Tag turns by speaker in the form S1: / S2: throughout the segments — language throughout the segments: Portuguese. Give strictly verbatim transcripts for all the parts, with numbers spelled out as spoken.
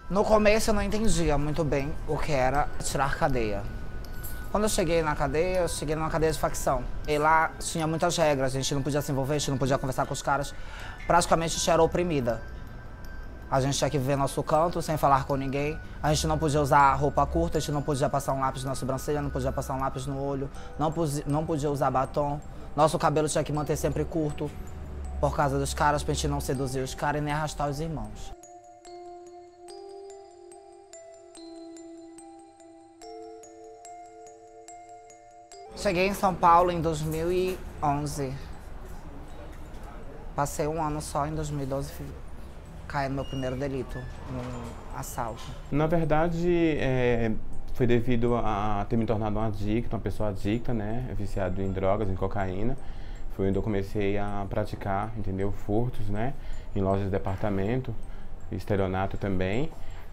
S1: No começo eu não entendia muito bem o que era tirar cadeia. Quando eu cheguei na cadeia, eu cheguei numa cadeia de facção. E lá tinha muitas regras, a gente não podia se envolver, a gente não podia conversar com os caras. Praticamente a gente era oprimida. A gente tinha que viver nosso canto, sem falar com ninguém. A gente não podia usar roupa curta, a gente não podia passar um lápis na sobrancelha, não podia passar um lápis no olho, não, não podia usar batom. Nosso cabelo tinha que manter sempre curto, por causa dos caras, pra gente não seduzir os caras e nem arrastar os irmãos. Cheguei em São Paulo em dois mil e onze. Passei um ano só, em dois mil e doze caí no meu primeiro delito, um assalto.
S2: Na verdade, é, foi devido a ter me tornado um adicto, uma pessoa adicta, né, viciado em drogas, em cocaína. Foi onde eu comecei a praticar, entendeu, furtos, né, em lojas de departamento, estelionato também,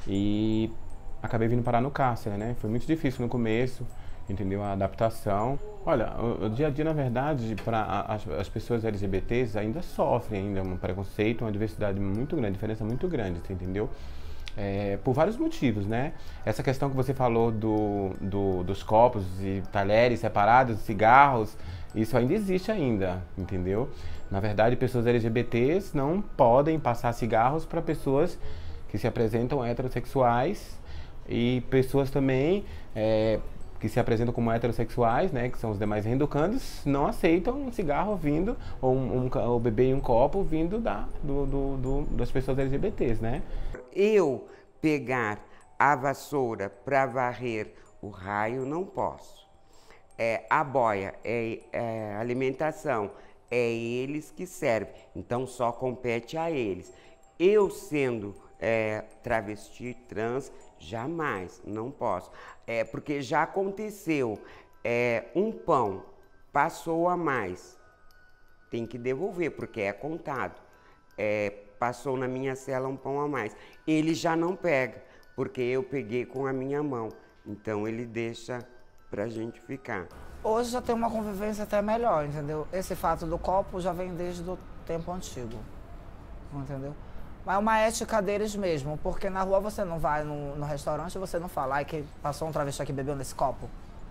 S2: e acabei vindo parar no cárcere, né. Foi muito difícil no começo, entendeu, a adaptação. Olha, o, o dia a dia, na verdade, para as, as pessoas L G B Ts ainda sofrem ainda um preconceito, uma diversidade muito grande, diferença muito grande, entendeu? É, por vários motivos, né? Essa questão que você falou do, do, dos copos e talheres separados, cigarros, isso ainda existe ainda, entendeu? Na verdade, pessoas L G B Ts não podem passar cigarros para pessoas que se apresentam heterossexuais e pessoas também é, que se apresentam como heterossexuais, né, que são os demais reeducandos, não aceitam um cigarro vindo, ou um, um, ou beber em um copo vindo da, do, do, do, das pessoas L G B Ts, né?
S3: Eu pegar a vassoura para varrer o raio, não posso. É, a boia é, é alimentação, é eles que servem, então só compete a eles. Eu sendo é, travesti, trans, jamais, não posso. É, porque já aconteceu, é, um pão passou a mais, tem que devolver, porque é contado. É, passou na minha cela um pão a mais. Ele já não pega, porque eu peguei com a minha mão. Então ele deixa pra gente ficar.
S1: Hoje já tem uma convivência até melhor, entendeu? Esse fato do copo já vem desde o tempo antigo, entendeu? Mas é uma ética deles mesmo, porque na rua você não vai no, no restaurante e você não fala, ai, que passou um travesti aqui bebeu nesse copo.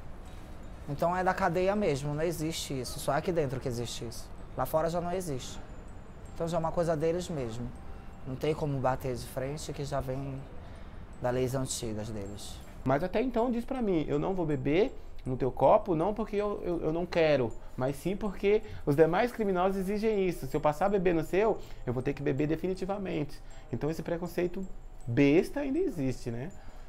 S1: Então é da cadeia mesmo, não existe isso. Só aqui dentro que existe isso. Lá fora já não existe. Então já é uma coisa deles mesmo. Não tem como bater de frente, que já vem das leis antigas deles.
S2: Mas até então diz pra mim, eu não vou beber no teu copo, não porque eu, eu, eu não quero, mas sim porque os demais criminosos exigem isso. Se eu passar a beber no seu, eu vou ter que beber definitivamente. Então esse preconceito besta ainda existe, né?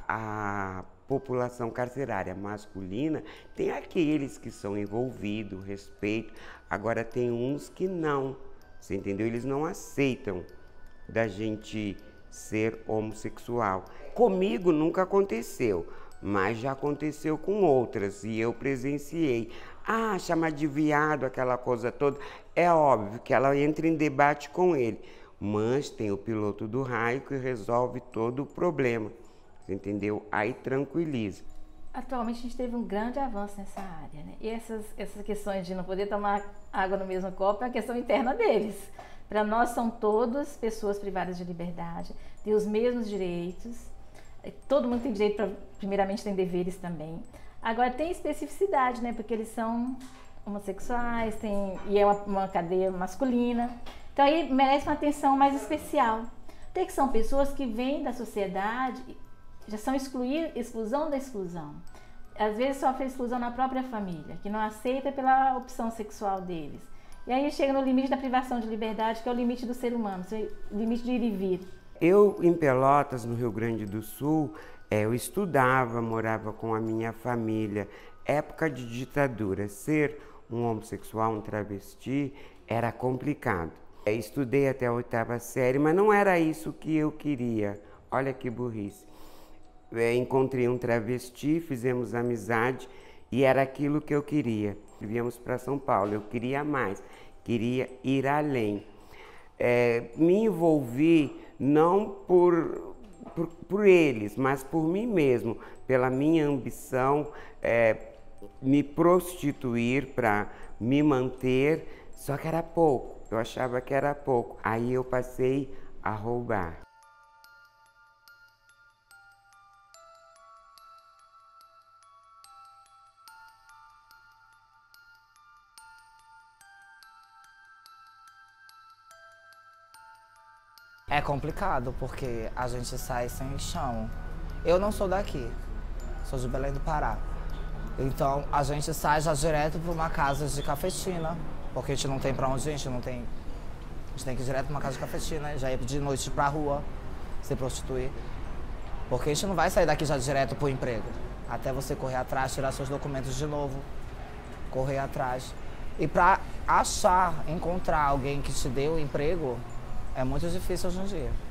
S3: A população carcerária masculina tem aqueles que são envolvidos, respeito. Agora tem uns que não, você entendeu? Eles não aceitam da gente ser homossexual. Comigo nunca aconteceu, mas já aconteceu com outras e eu presenciei. Ah, chamar de viado, aquela coisa toda. É óbvio que ela entra em debate com ele, mas tem o piloto do raio que resolve todo o problema, entendeu? Aí tranquiliza.
S4: Atualmente a gente teve um grande avanço nessa área, né? E essas, essas questões de não poder tomar água no mesmo copo é a questão interna deles. Para nós são todas pessoas privadas de liberdade, têm os mesmos direitos. Todo mundo tem direito, pra, primeiramente tem deveres também. Agora tem especificidade, né? Porque eles são homossexuais, tem, e é uma, uma cadeia masculina. Então aí merece uma atenção mais especial. Tem que são pessoas que vêm da sociedade, já são excluir, exclusão da exclusão. Às vezes sofrem exclusão na própria família, que não aceita pela opção sexual deles. E aí chega no limite da privação de liberdade, que é o limite do ser humano, o limite de ir e vir.
S3: Eu, em Pelotas, no Rio Grande do Sul, eu estudava, morava com a minha família. Época de ditadura, ser um homossexual, um travesti, era complicado. Eu estudei até a oitava série, mas não era isso que eu queria. Olha que burrice. Eu encontrei um travesti, fizemos amizade e era aquilo que eu queria. Viemos para São Paulo, eu queria mais, queria ir além. É, me envolvi não por, por, por eles, mas por mim mesmo, pela minha ambição, é, me prostituir para me manter, só que era pouco, eu achava que era pouco. Aí eu passei a roubar.
S1: É complicado, porque a gente sai sem chão. Eu não sou daqui, sou de Belém do Pará. Então, a gente sai já direto para uma casa de cafetina, porque a gente não tem pra onde, a gente não tem... A gente tem que ir direto pra uma casa de cafetina, já ir de noite pra rua, se prostituir. Porque a gente não vai sair daqui já direto pro emprego. Até você correr atrás, tirar seus documentos de novo, correr atrás. E pra achar, encontrar alguém que te dê o emprego, é muito difícil hoje em dia.